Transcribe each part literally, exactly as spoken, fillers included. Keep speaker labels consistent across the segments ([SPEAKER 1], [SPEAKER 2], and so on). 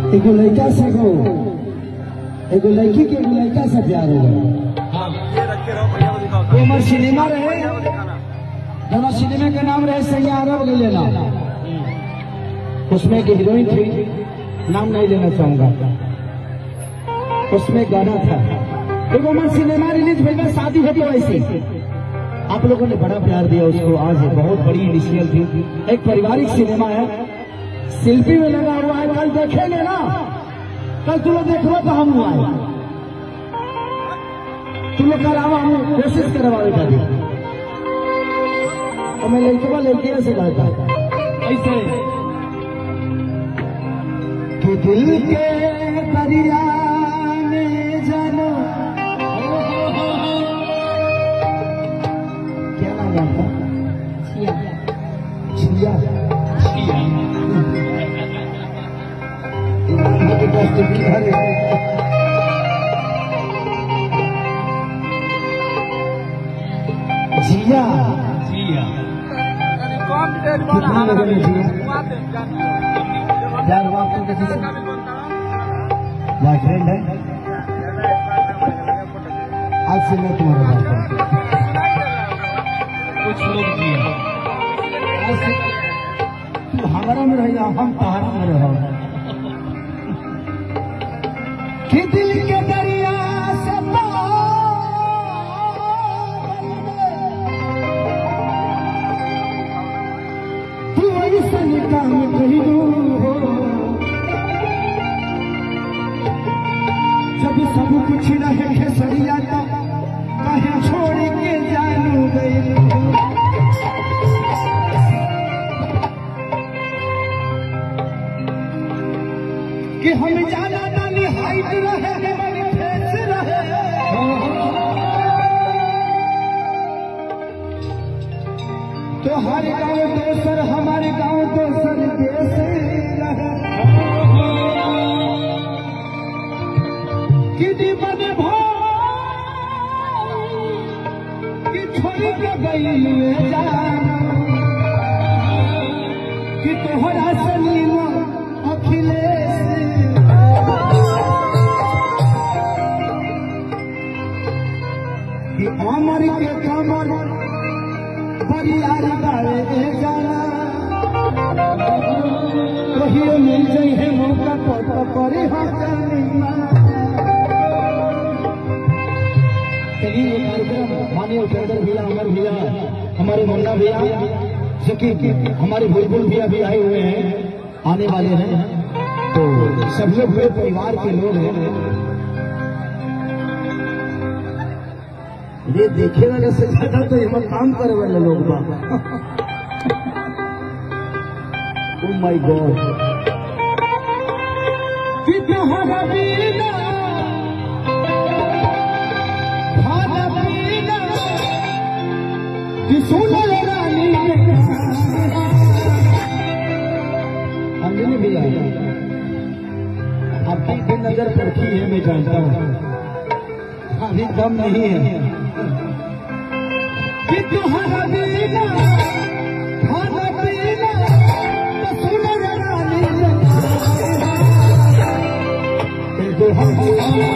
[SPEAKER 1] एगो लड़का से को एगो लड़की के एगो लड़का से प्यार हो गया। वो हमारे सिनेमा रहे, दोनों सिनेमा का नाम रहे सैया अरब ले लेना। उसमें एक हीरोइन थी, नाम नहीं लेना चाहूंगा। उसमें गाना था, एक हमारे सिनेमा रिलीज भैया शादी होती वैसे आप लोगों ने बड़ा प्यार दिया उसको। आज बहुत बड़ी इनिशियल थी, एक पारिवारिक सिनेमा है, शिल्पी में लगा हुआ है। कल देखेंगे ना, कल तुम लोग देख लो तो हम हुआ है, तुम लोग करावा, हम कोशिश करवावे का भी। और मैं लड़के लड़कियां से कहता ऐसे कि दिल के दरिया में जानो, क्या नाम जानता? छिया छिया छिया जिया जिया कितना लोगों ने जिया यार बात तो कैसे बॉयफ्रेंड है? आज से मैं तुम्हारा बॉयफ्रेंड। कुछ लोग जिया तू हमारा में रहेगा, हम पहाड़ा में रहो। कि दिल के दरिया से तू ऐसा काम कहिलू हो, जब सब कुछ रहे खेसरिया तो कहे छोड़ के जानू गई। कि हम जाना नानी हाइट रहे हमारी फेस रहे, तो हर गांव दोसर हमारे गांव दोसर देश रहे। कि दीवन भाई कि छोड़ के गई जाना, कि तोहरा सलीमा अखिलेश अमर के कमर बरियार गावे जाना, कहियो मिल जाई है मौका पर करे चलिए ये कार्यक्रम माननीय उपेंद्र भैया, अमर भैया, हमारे मुन्ना भैया, जो कि हमारे बुलबुल भैया भी आए हुए हैं, आने वाले हैं, तो सब लोग हुए परिवार के लोग हैं। ये देखे वाले से ज्यादा तो यहाँ काम करे वाले लोग बाबा। ओह माय गॉड, कितना बीना खाना पीना कि सुनो रानी अंजलि भैया, आपकी नजर पड़ती है मैं जानता हूँ, अभी दम नहीं है। कि तुम्हारा बीना खाना पीना तो सुनो रानी, तो हम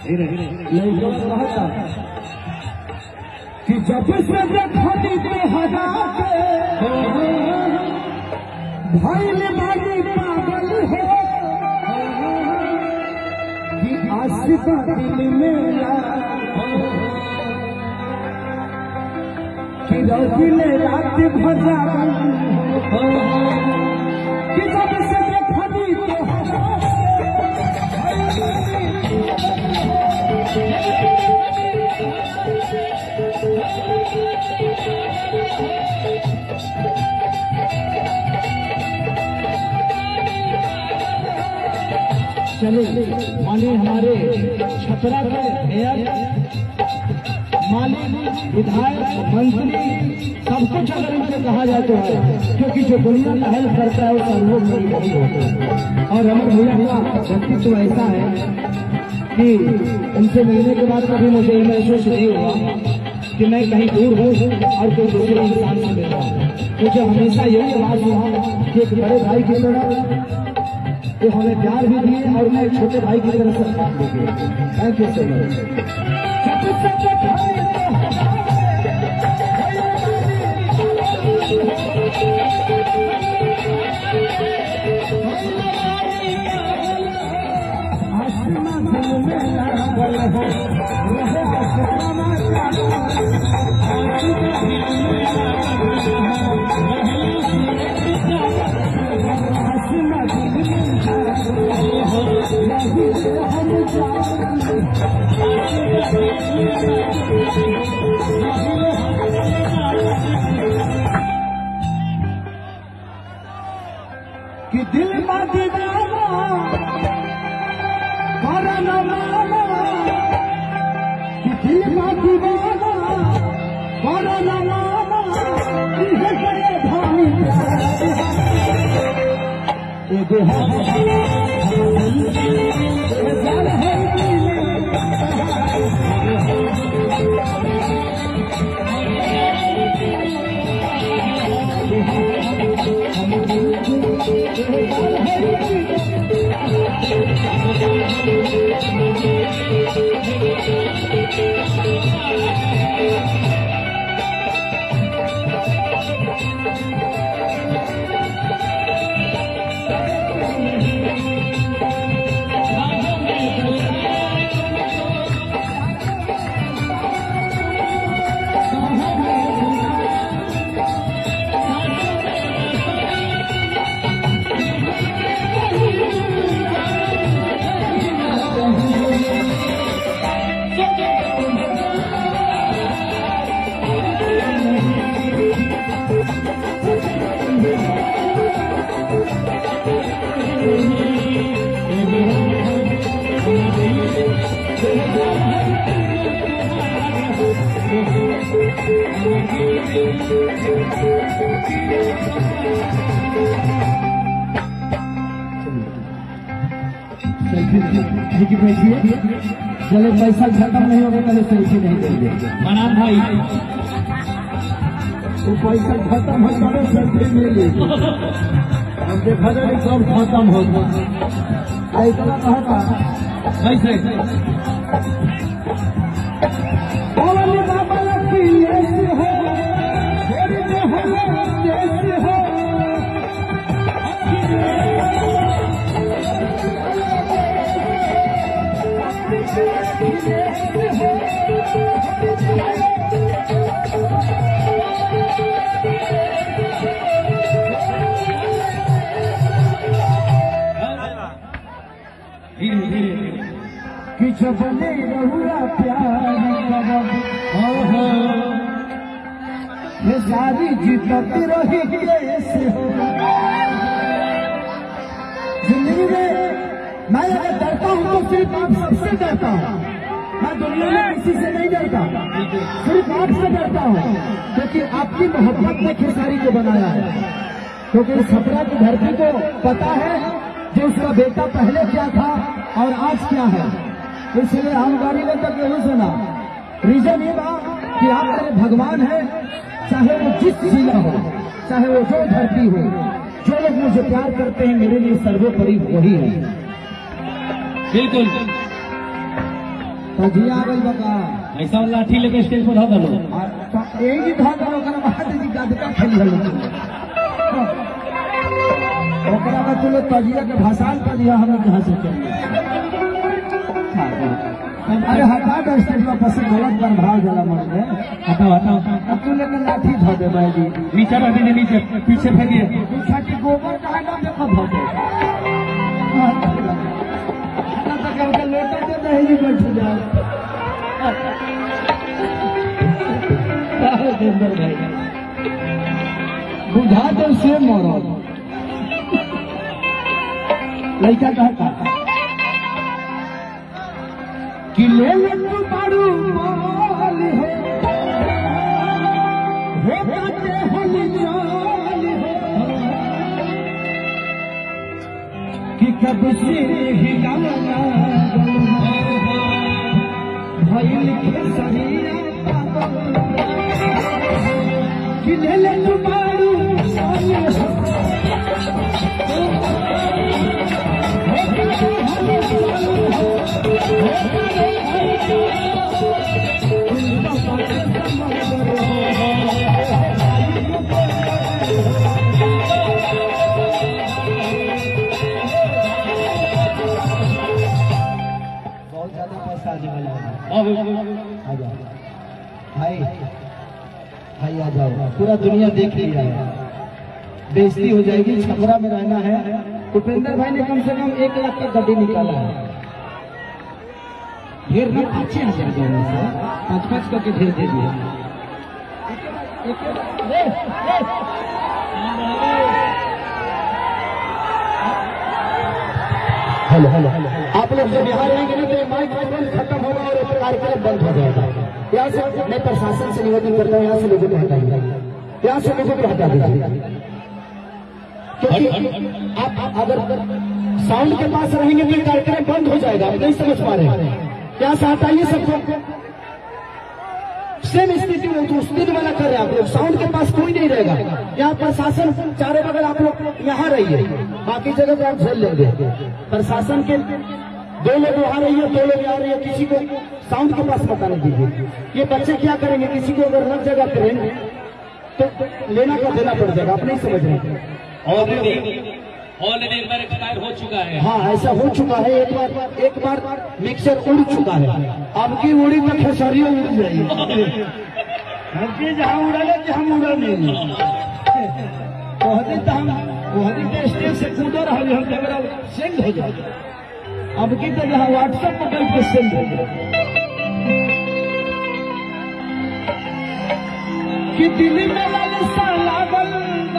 [SPEAKER 1] लड़का कहता कि जब से देखनी तोहरा के भइल बानी पागल हो कि आशिका दिल मेरा कि रोजिले रात भर जागल हो कि जब से देखनी तोहरा चले माने हमारे छपरा के मेयर मालिक विधायक मंत्री सब कुछ अगर इनसे कहा जाए तो है, क्योंकि जो दुनिया का हेल्प करता है वो सर्वों में नहीं होता है। और अमर भैया का व्यक्तित्व ऐसा है कि उनसे मिलने के बाद कभी मुझे ये महसूस नहीं हुआ कि मैं कहीं दूर हूँ और कोई दूसरे इंसान से मिल रहा हूँ। मुझे हमेशा यही आवाज हुआ कि एक बड़े भाई की तरह वो हमें प्यार भी दिए और मैं एक छोटे भाई की तरह से साथ भी दिए। थैंक यू सो कि दिल में दीवाना करना माना कि दिल में दीवाना करना माना इहे करे भाई एगो चलो पैसा खत्म नहीं होगा पहले सेल्फी नहीं देंगे मनान भाई। वो पैसा खत्म हो तब सेल्फी ले लेंगे। अब देखा जाए कब खत्म होगा। ऐसा कहता कैसे बाबा लक्ष्मी ऐसे हो जैसे हो कि जब ने रहुआ प्यार ये सारी जीतत रही कैसे हो जिंदगी में। मैं अगर डरता हूँ तो सिर्फ आप सबसे डरता हूँ। मैं दुनिया में किसी से नहीं डरता, सिर्फ आपसे डरता हूँ, क्योंकि आपकी मोहब्बत ने खेसारी को बनाया है। क्योंकि छपरा की धरती को पता है कि उसका बेटा पहले क्या था और आज क्या है। इसलिए हम गाड़ी लेकर के नहीं सुना। रीजन ये था कि आप मेरे भगवान है, चाहे वो जिस जिला हो, चाहे वो जो धरती हो, जो लोग मुझे प्यार करते हैं मेरे लिए सर्वोपरि वही है।
[SPEAKER 2] बिल्कुल
[SPEAKER 1] तजिया आ गई बका
[SPEAKER 2] ऐसा लाठी लेके स्टेज पर धो दलो
[SPEAKER 1] यही की धो दलो ओकरा बाद जी गादका खेल हलो ओकरा का चलो तजिया के भाषण पर दिया हमें कहां से चलिए अरे हटा दो स्टेज पर पसी गलत पर भाव जला मन में
[SPEAKER 2] हटाओ हटाओ
[SPEAKER 1] अब तू लेकर लाठी धो दे भाई जी
[SPEAKER 2] नीचे रख दीजिए नीचे पीछे फेंकिए
[SPEAKER 1] दूसरा की गोबर कहाँ ना देखो धो दे लोटा दे नहीं जी बैठ जाओ बुझा दो से मरो लड़का कहता कि ले ले तू बारू माल हो हो जाते हली जाल हो कि कब से ही गाना भाई लिखे सरिया कि ले ले तू बारू माल हो बहुत ज्यादा पैसा आने वाला है। आ जाओ भाई भाई आ जाओ पूरा दुनिया देख लिया है बेइज्जती हो जाएगी छपरा में रहना है। उपेंद्र भाई ने कम से कम एक लाख का गड्डी निकाला है ढेर ना पीछे आ जाएगा पाँच पाँच करके ढेर दे दिया हेलो हेलो आप लोग जब यहाँ रहेंगे ना तो माइक माइक खत्म होगा और एक कार्यक्रम बंद हो जाएगा। यहाँ से मैं प्रशासन से निवेदन करता हूँ यहाँ से लोगों को हटाइए यहाँ से लोगों को हटा दीजिए क्योंकि आप अगर साउंड के पास रहेंगे तो कार्यक्रम बंद हो जाएगा। आप नहीं समझ पा रहे हैं क्या साथ आइए सबको सेम स्थिति में तो स्थिति वाला कर रहे हैं आप लोग साउंड के पास कोई नहीं रहेगा। यहाँ प्रशासन चारों बगल आप लोग यहाँ रहिए बाकी जगह पे आप झेल लेंगे। प्रशासन के दो लोग वहाँ रहिए दो लोग यहाँ रहिए किसी को साउंड के पास मत आने दीजिए। ये बच्चे क्या करेंगे किसी को अगर रख जगह करेंगे तो लेना का देना पड़ जाएगा। आप नहीं समझ रहे
[SPEAKER 2] ऑलरेडी एक बार एक्सपायर हो चुका है।
[SPEAKER 1] हाँ ऐसा हो चुका है एक बार एक बार मिक्सर उड़ चुका है अब की उड़ी तो खेसारियों उड़ जाएगी हमके जहाँ उड़ाले कि हम उड़ा नहीं कोहदी तो हम कोहदी के स्टेज से कूदो रहा हम कैमरा सेंड हो जाए अब की तो जहाँ व्हाट्सएप पर कल के सेंड हो जाए कि दिल्ली में लालसा लागल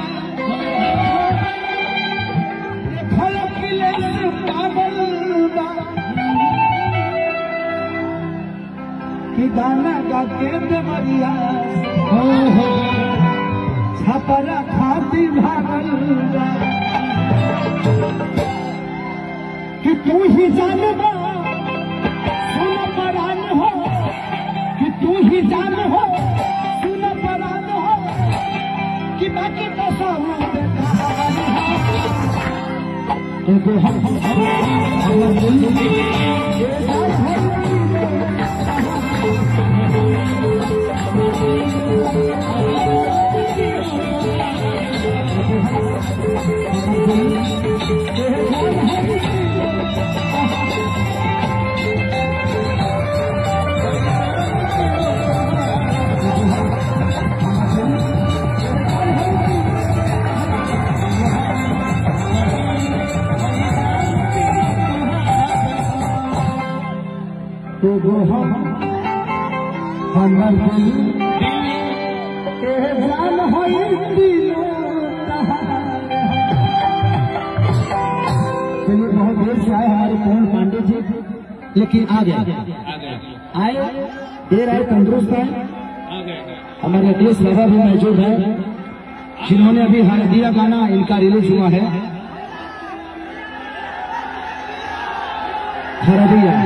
[SPEAKER 1] कि गाना गा के देवरिया छपरा खाती भागल कि तू ही जानबा सुन परान हो कि तू ही जान हो सुन परान हो कि बाकी तो सब एगो हम हम तो वो हम हमर दिल के जान होई दिलो चलिए बहुत देर से आए हमारे पवन पांडे जी लेकिन आ गए आए देर आए तंदुरुस्त है हमारे देश बाबा भी मौजूद है जिन्होंने अभी हरदिया गाना इनका रिलीज हुआ है हरदिया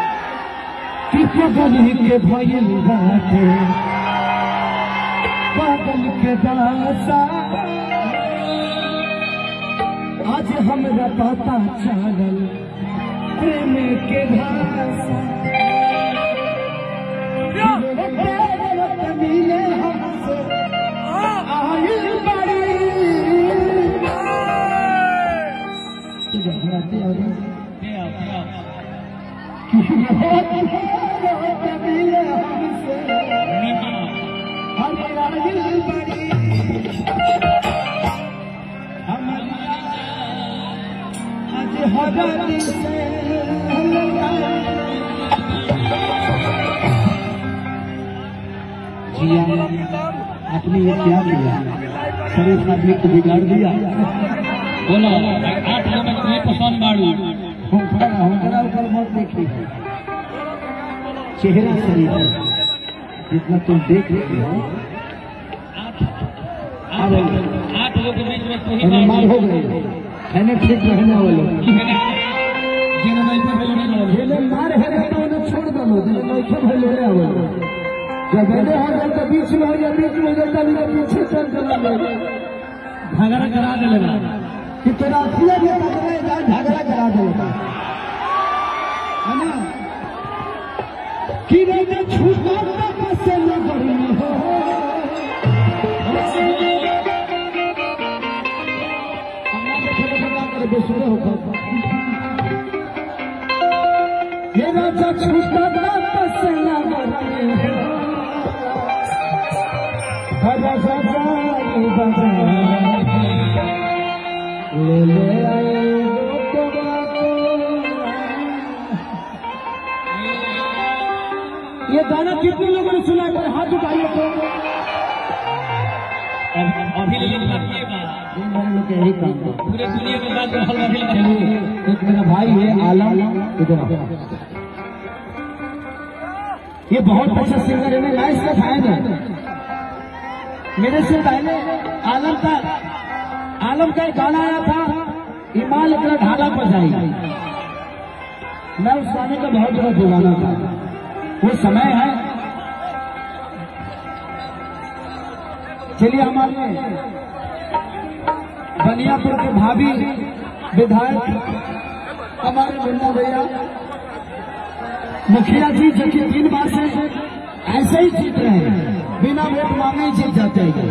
[SPEAKER 1] पागल के भइल बाटे पागल के दासा आज हमरा पता चलल प्रेम के भाषा आपने ये क्या किया? शरीफ आदमी को बिगाड़ दिया।
[SPEAKER 2] बोलो आठ नंबर में पसंद बाड़ू
[SPEAKER 1] ऊपर मत देखिए, चेहरा शरीफ है जितना तुम देख रहे हो।
[SPEAKER 2] आठ लोग के बीच में सही
[SPEAKER 1] मार हो गए है ठीक रहने वाले मार है तो उन्हें छोड़ दो। जब मैंने हो जाए तो बीच में हो जाए, बीच में हो जाता है पीछे चल चला झगड़ा करा देगा कि तेरा अखिया भी पकड़े जाए, झगड़ा करा देगा है ना कि नहीं छूटा से न बड़ी हो। बेसुरे होकर ये राजा छूटा से न बड़ी हो। ले ले आए ये गाना कितने लोगों ने सुना है? हाथ उठाइए तो
[SPEAKER 2] अभी लेकिन बाकी है बात
[SPEAKER 1] यही काम
[SPEAKER 2] पूरे दुनिया में बात रहल।
[SPEAKER 1] एक मेरा भाई है आलम, इधर ये बहुत अच्छा सिंगर है, मैं लाइव का फैन है। मेरे से पहले आलम का आलम का एक गाना आया था, इमाल इतना ढाला बजाई, मैं उस गाने का बहुत बड़ा दीवाना था। वो समय है। चलिए हमारे बनियापुर के भाभी विधायक हमारे मुन्ना भैया मुखिया जी जो कि तीन बार से ऐसे ही जीत रहे हैं, बिना वोट मांगे ही जीत जाते हैं।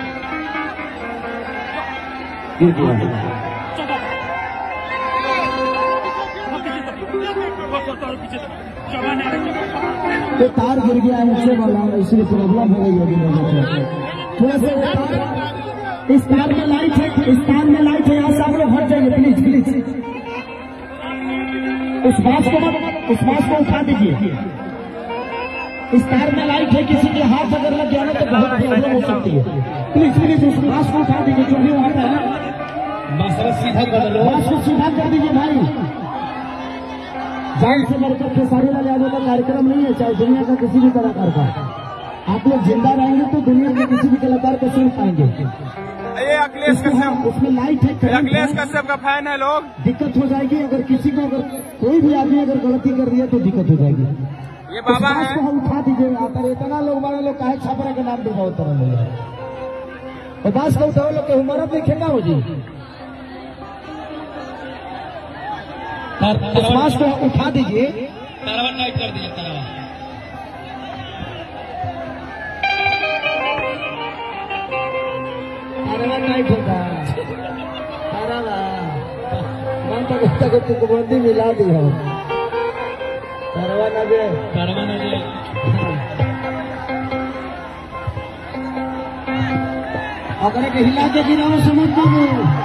[SPEAKER 1] तो तार गिर गया नीचे वाला, इसलिए प्रॉब्लम हो गई है। थोड़ा सा इस तार में लाइट है, इस तार में लाइट है, यहाँ से आप लोग हट जाएंगे प्लीज प्लीज। उस बात को उस बात को उठा दीजिए। इस तार में लाइट है, किसी के हाथ अगर लग जाए तो बहुत प्रॉब्लम हो सकती है। प्लीज प्लीज उस बात को उठा दीजिए, जो भी वहां है ना
[SPEAKER 2] बस सीधा कर लो,
[SPEAKER 1] बात को सीधा कर दीजिए भाई। जान से लड़कर खेसारी लाल यादव का कार्यक्रम नहीं है, चाहे दुनिया का किसी भी कलाकार का। आप लोग जिंदा रहेंगे तो दुनिया के किसी भी कलाकार को सुन पाएंगे।
[SPEAKER 3] ये अखिलेश कश्यप,
[SPEAKER 1] उसमें लाइट है,
[SPEAKER 3] अखिलेश कश्यप का फैन है लोग।
[SPEAKER 1] दिक्कत हो जाएगी अगर किसी को, अगर कोई भी आदमी अगर गलती कर रही है तो दिक्कत हो जाएगी।
[SPEAKER 3] ये बाबा है,
[SPEAKER 1] उठा दीजिए। यहाँ पर इतना लोग बड़े लोग काहे छापरा के नाम पे बहुत तरह लोग और बास का उठाओ लोग के हमारा देखेगा हो जी। बास को उठा दीजिए,
[SPEAKER 2] तरवा टाइट कर दीजिए। तरवा
[SPEAKER 1] तरवा टाइट होगा, तरवा मन तक तक तुकबंदी मिला दी हो। तरवा ना दे,
[SPEAKER 2] तरवा ना दे।
[SPEAKER 1] अगर के हिला के गिराओ समझ पाओ।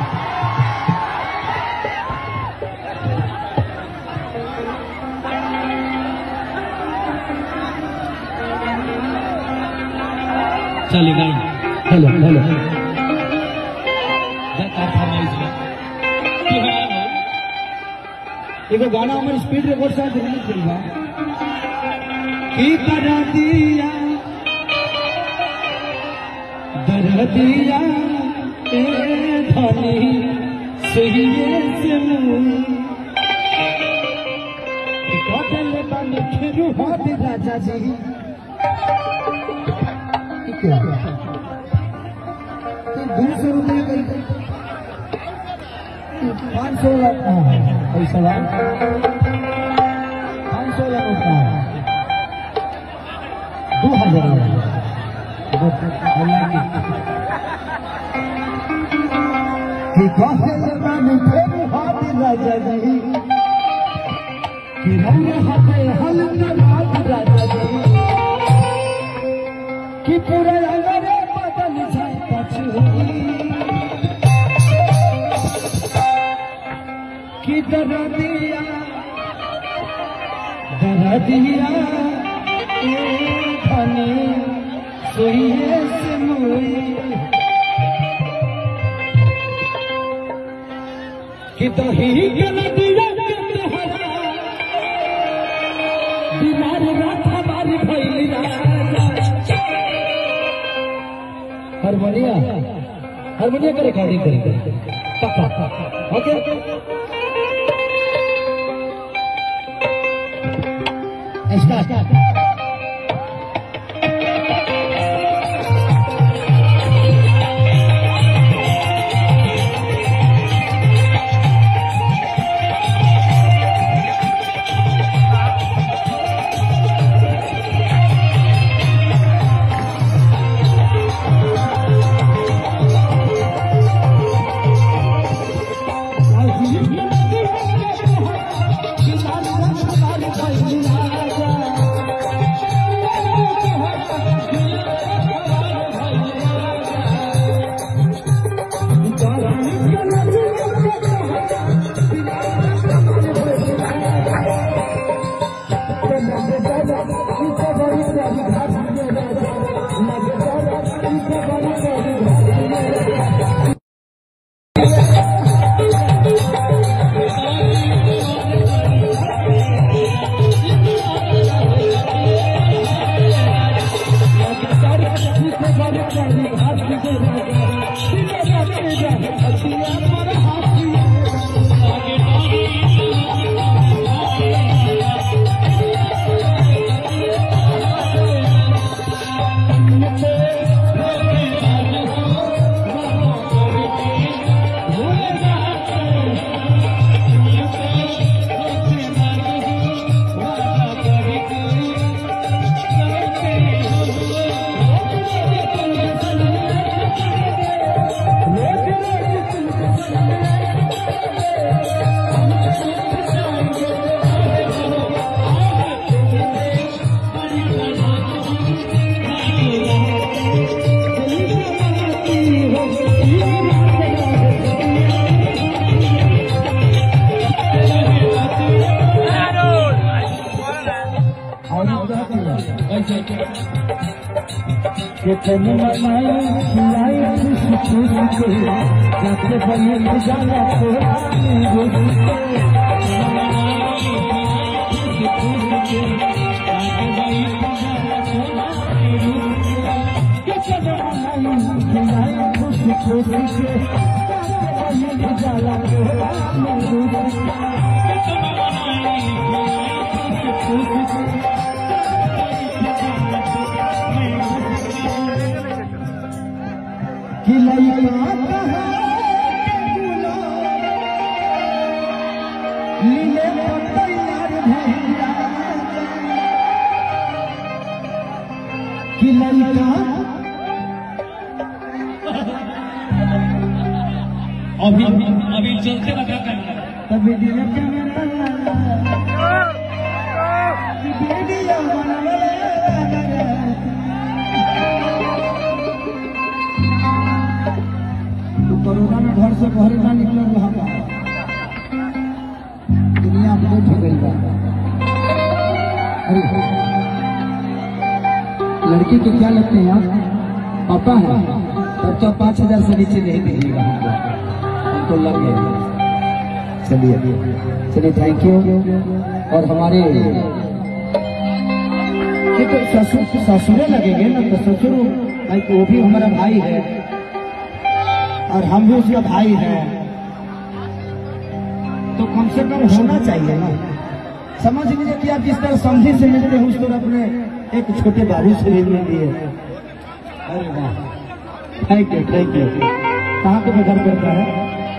[SPEAKER 2] चलेगा।
[SPEAKER 1] हेलो हेलो एगो गाना हमारे स्पीड रिकॉर्ड साथ रिलीज करेगा की करा दिया दर दिया धनी सही से कटल बन फिर हाथ राजा जी दो सौ रुपये पाँच सौ पैसा पाँच सौ होता है दो हजार राजा जी कि हम हमें हल रात रात कि पूरे अंगरे बदल जाए पछुई कि दर्दिया दर्दिया धनी सोइए से मुई कि तो ही गलतिया बीमार रात हमारी भैली हारमोनिया हारमोनिया का रिकॉर्डिंग करेंगे पक्का ओके स्टार्ट कितन मनाई खिलाई खुश खुश के जाके बने जाला तोरा कितन मनाई खिलाई खुश खुश के जाके बने जाला तोरा कि लइका लीले तैयार भैया कि लइका
[SPEAKER 2] अभी अभी चलते लगा करना
[SPEAKER 1] तभी दिल कैमरा वीडियो बनावे कोरोना में घर से बाहर ना निकल रहा था, दुनिया अपडेट हो गई है। अरे लड़की के क्या लगते हैं आप? पापा है तब तो पाँच हजार से नीचे नहीं दीजिएगा हमको, हमको लग गया। चलिए चलिए थैंक यू। और हमारे ससुर ससुरे लगेंगे ना, तो ससुर भाई वो भी हमारा भाई है और हम भी उसका भाई हैं, तो कम से कम होना चाहिए ना। समझ लीजिए कि आप जिस तरह समझी से मिलते हैं उस तरह अपने एक छोटे बाबू से भी मिल लिए। अरे वाह, थैंक यू थैंक यू। कहाँ पे घर करता है?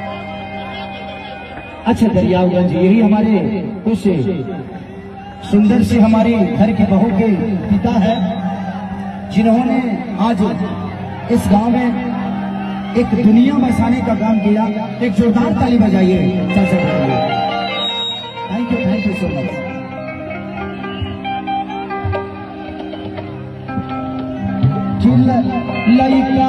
[SPEAKER 1] अच्छा, दरियागंज। यही हमारे कुछ सुंदर से हमारी घर की बहू के पिता है, जिन्होंने आज इस गांव में एक दुनिया बसाने का काम किया। एक जोरदार ताली बजाइए चाचा के लिए। Thank you thank you so much. लइका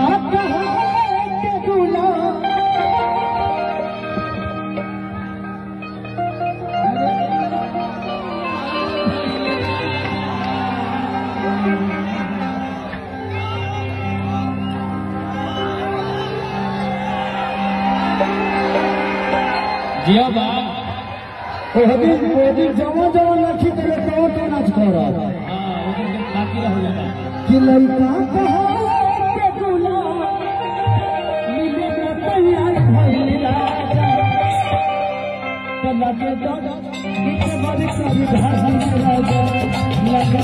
[SPEAKER 2] जिया बा
[SPEAKER 1] ओहदी ओहदी जमा जमा लखी तेरे तो तो नाच कर रहा
[SPEAKER 2] हां उधर के खाती रह जाता
[SPEAKER 1] कि लइका कहा के गुला मिले न तैयार भइल राजा लगे दादा के बारी सारी धान राजा लगे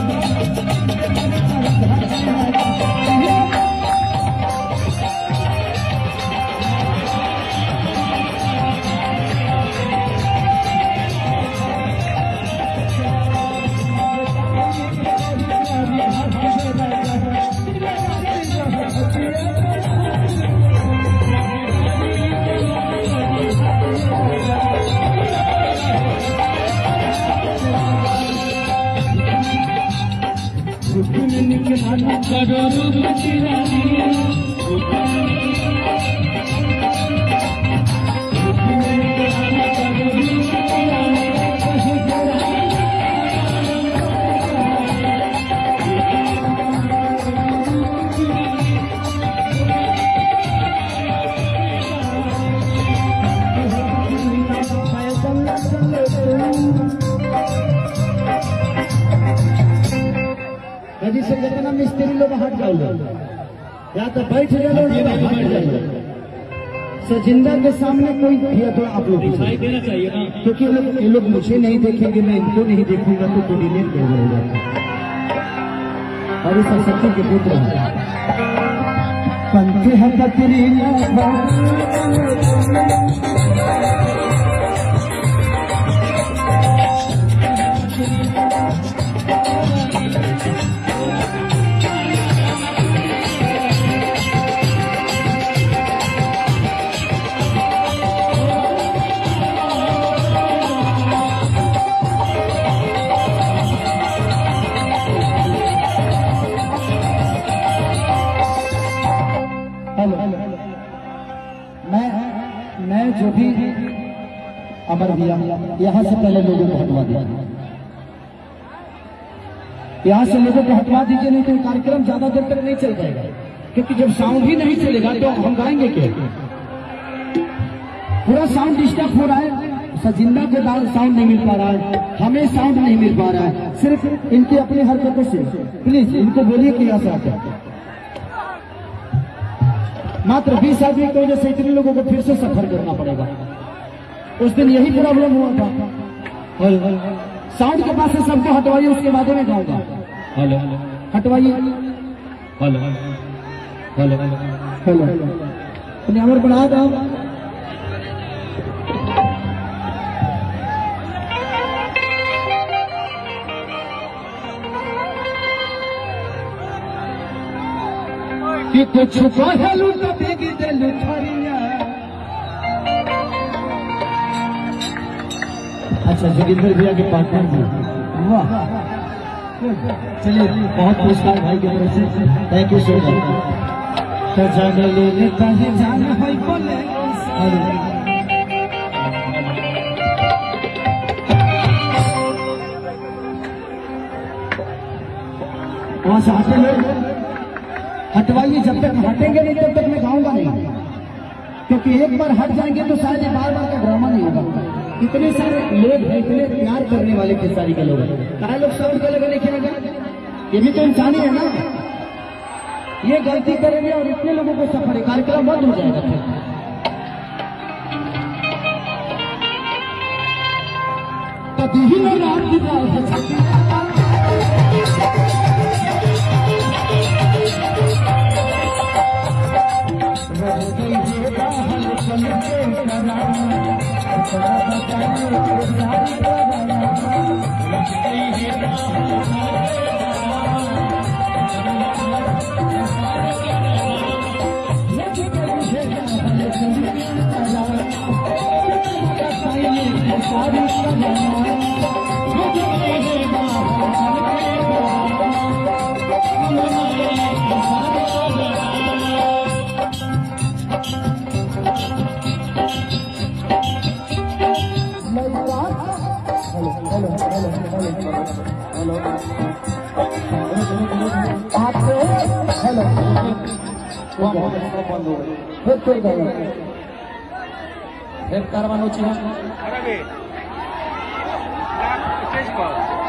[SPEAKER 1] जी से जितना मिस्त्री लोग हट जाओ या तो बैठ जाओ हट जाओ सजिंदा के सामने कोई दिया तो आप लोग दिखाई देना चाहिए ना, क्योंकि लोग ये लोग मुझे नहीं देखेंगे, मैं इनको नहीं देखूंगा तो कोऑर्डिनेट कर जाएगा। और इस सत्य के पुत्र पंखे है कतरीला मैं मैं जो भी अमर दिया यहाँ से पहले लोगों को हटवा दिया, यहाँ से लोगों को हटवा दीजिए, नहीं तो कार्यक्रम ज्यादा देर तक नहीं चल जाएगा, क्योंकि जब साउंड ही नहीं चलेगा तो हम गाएंगे क्या? पूरा साउंड डिस्टर्ब हो रहा है, सजिंदा के बाद साउंड नहीं मिल पा रहा है, हमें साउंड नहीं मिल पा रहा है, सिर्फ इनकी अपनी हरकतों से। प्लीज इनको बोलिए कि यहाँ से आते मात्र बीस आदमी की वजह से इतने लोगों को फिर से सफर करना पड़ेगा। उस दिन यही प्रॉब्लम हुआ था। साउंड के पास से सबको हटवाइए, उसके बाद में गाऊंगा।
[SPEAKER 2] हेलो
[SPEAKER 1] हटवाइए।
[SPEAKER 2] हेलो हेलो
[SPEAKER 1] हेलो अपने अमर बना दो। कि कुछ कहलू तो बेग दिल थरिया। अच्छा जोगिंदर भैया के पार्टनर जी, वाह चलिए बहुत पुरस्कार भाई की तरफ से, थैंक यू सो मच। तो जागलो नेता ही जान है बोले वहां से हटे लोग हटवाइए, जब तक हटेंगे नहीं तब तक मैं गाऊंगा नहीं, क्योंकि एक बार हट जाएंगे तो शायद बार बार का ड्रामा नहीं होगा। इतने सारे लोग हैं, इतने प्यार करने वाले खेसारी के लोग हैं, कहा लोग साउंड का लगा नहीं खेलेगा, ये भी तो इंसान ही है ना। ये गलती करेंगे और इतने लोगों को सफर है, कार्यक्रम बंद हो जाएगा। फिर कभी ही लोग रात की फिर कारवानो चाहिए
[SPEAKER 3] अरे स्टेज पर